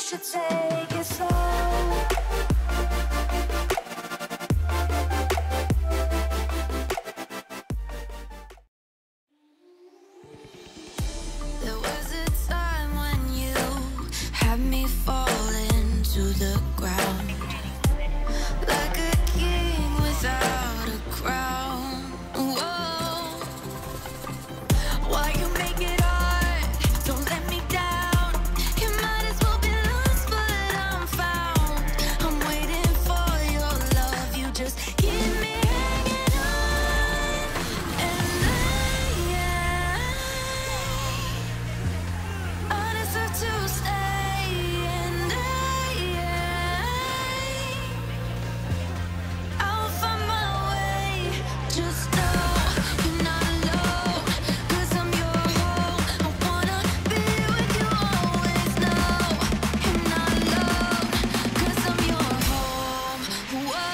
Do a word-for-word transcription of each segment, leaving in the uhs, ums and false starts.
should take it slow. There was a time when you had me falling to the ground, like a king without a crown. Whoa, why you make it hard? Don't let me down. You might as well be lost, but I'm found. I'm waiting for your love. You just keep me hanging on, and I, I deserve to stay, and I, I'll find my way. Just know you're not alone, 'cause I'm your home. I wanna be with you always. Know you're not alone, 'cause I'm your home. Whoa.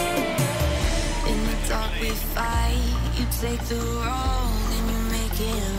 In the dark we fight, you take the wrong and you make it